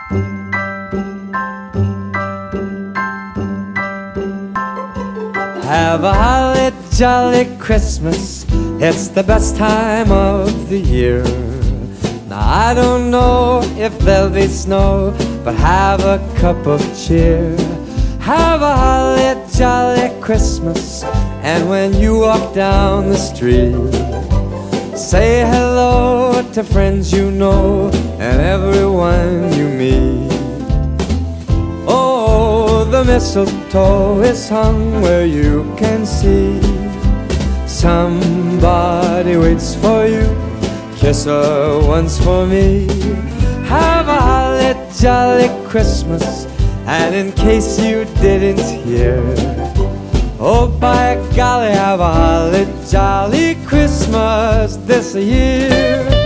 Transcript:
Have a holly jolly Christmas, it's the best time of the year. Now I don't know if there'll be snow, but have a cup of cheer. Have a holly jolly Christmas, and when you walk down the street, say hello to friends you know and everyone you meet. Oh, the mistletoe is hung where you can see. Somebody waits for you, kiss her once for me. Have a holly jolly Christmas, and in case you didn't hear, oh by golly, have a holly jolly Christmas this year.